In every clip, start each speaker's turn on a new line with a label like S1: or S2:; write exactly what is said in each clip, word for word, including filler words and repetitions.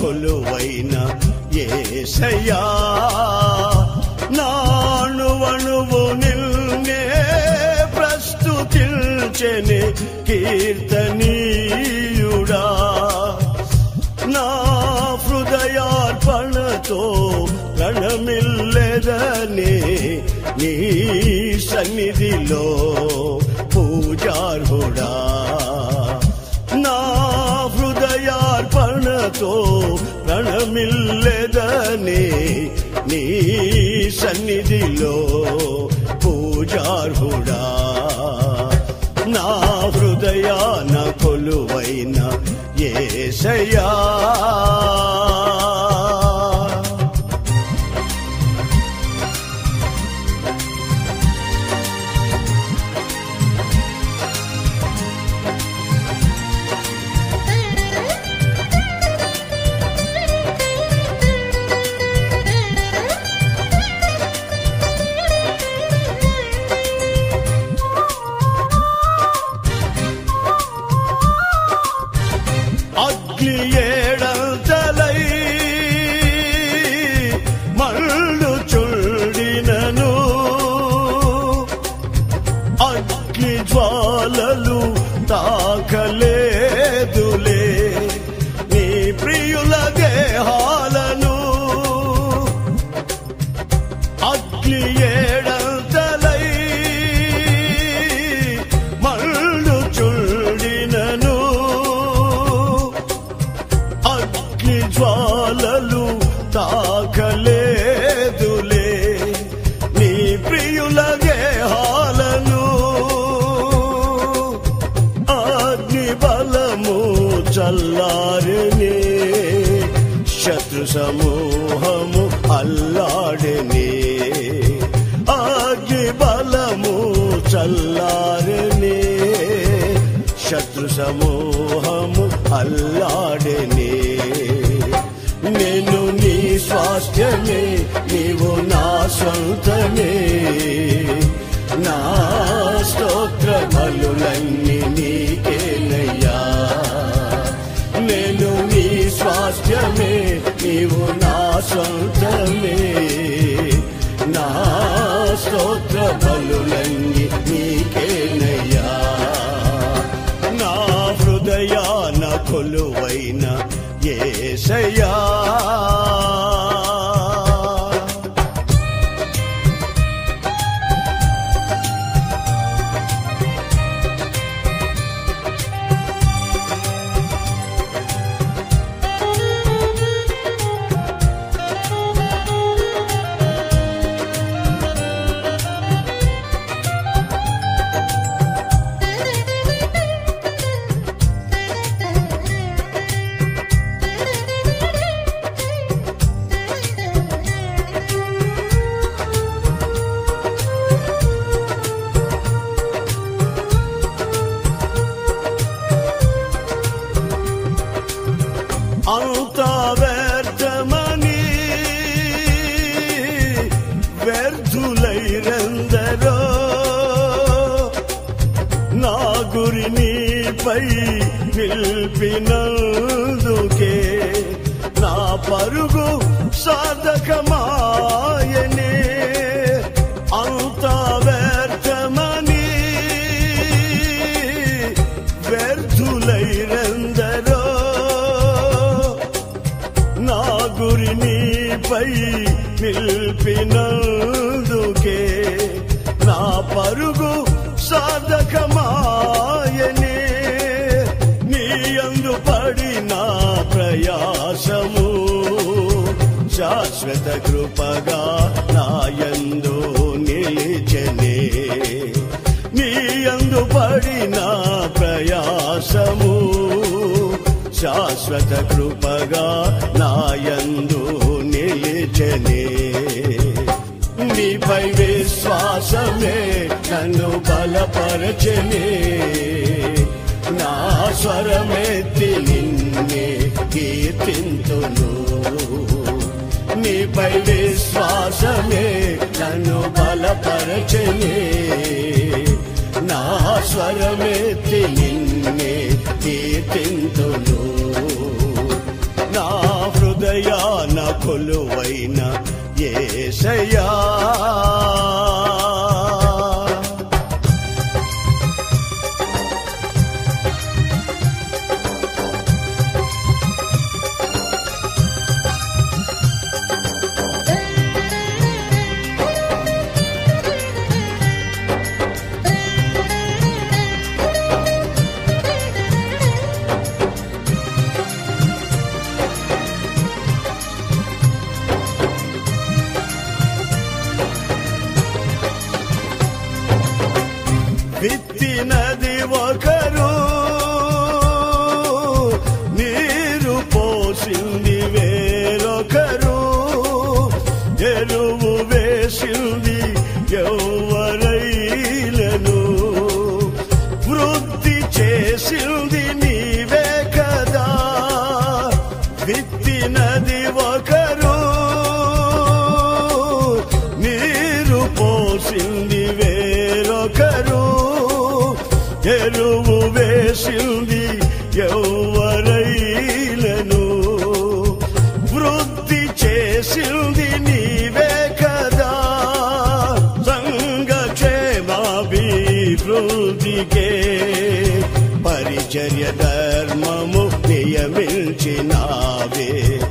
S1: కొలువైన యేసయ్యా నాణువణువు నిన్నే ప్రస్తుతించెని కీర్తనీయుడా నా హృదయార్పణతో రణమిల్లెదని నీ సన్నిధిలో పూజార్హుడా నా హృదయార్పణతో రణమిల్లెదని నీ సన్నిధిలో పూజార్హుడా నా హృదయాన కొలువైన యేసయ్యా అగ్ని ఏడంతలై మళ్ళు చుండినను అగ్ని జ్వాలలు తాకలేదులే నీ ప్రియుల దేహాలను అగ్ని ఏడంతలై మళ్ళు చుండినను అగ్ని జ్వాలలు తాకలేదులే నీ ప్రియుల గేహాలను అగ్ని బలము చల్లారనే శత్రు సమూహము అల్లాడనే అగ్ని బలము చల్లారనే శత్రు సమూహము అల్లాడనే నేను నీ స్వాస్థ్యమే నీవు నా సొంతమే నా స్తోత్ర బలులన్నీ నీకేనయ్యా నేను నీ స్వాస్థ్యమే నీవు నా సొంతమే నా స్తోత్ర బలులన్నీ నీకేనయ్యా నా హృదయాన కొలువైన యేసయ్యా అంతా వ్యర్థమని వ్యర్థులైరందరో నా గురి నీపై నిలిపినందుకే నా పరుగు సాధకమాయనే అంతా వ్యర్థమని వ్యర్థులైరందరో నా గురి నీపై నిలిపినందుకే నా పరుగు సాధకమాయనే నీ యందు పడిన ప్రయాసము శాశ్వత కృపగా నా యందు నిలిచెనే నీ యందు పడిన ప్రయాసము శాశ్వత కృపగా నా యందు నిలిచెనే నీపై విశ్వాసమే నన్ను బలపరచెనే నా స్వరమెత్తి నిన్నే కీర్తింతును నీపై విశ్వాసమే నన్ను బలపరచెనే నా స్వరమెత్తి నిన్నే కీర్తింతును నా హృదయాన కొలువైన యేసయ్యా. విత్తినది ఒకరు, నీరు పోసింది వేరొకరు, ఎరువు వేసింది ఎవరైలను, వృద్ధి చేసింది నీవే కదా. విత్తినది ఒకరు, నీరు పోసింది వేరొకరు, ఎరువు వేసింది ఎవరైలను, వృద్ధి చేసింది నీవే కదా. సంఘక్షేమాభివృద్ధికే పరిచర్య ధర్మము నియమించినావే.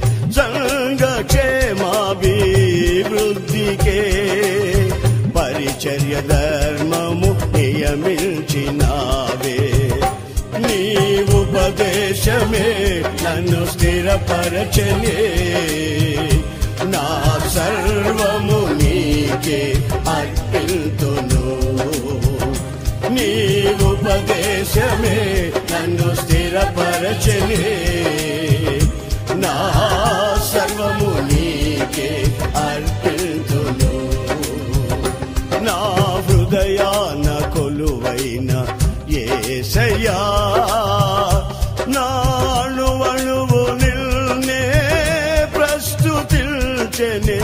S1: సంఘక్షేమాభివృద్ధికే పరిచర్య ధర్మము నియమించినావే. నీ ఉపదేశమే నన్ను స్థిరపరచనే, నా సర్వము నీకే అర్పిల్తును. నీ ఉపదేశమే నన్ను స్థిరపరచనే, నా సర్వము నీకే అర్పిల్తును. నా హృదయాన కొలువైన యేసయ్యా, నా అణువణువు నిన్నే ప్రస్తుతిల్చెనే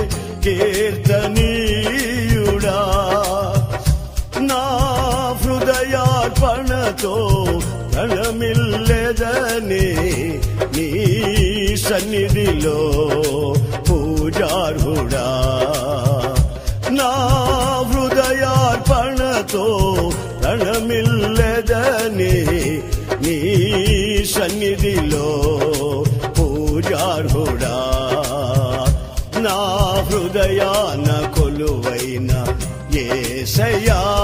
S1: కీర్తనీయుడా. నా హృదయార్పణతో ప్రణమిల్లెదనే నీ సన్నిధిలో పూజార్హుడా. నా హృదయార్పణతో ప్రణమిల్లెదనే నీ సన్నిధిలో పూజార్హుడా. నా హృదయాన కొలువైన యేసయ్యా.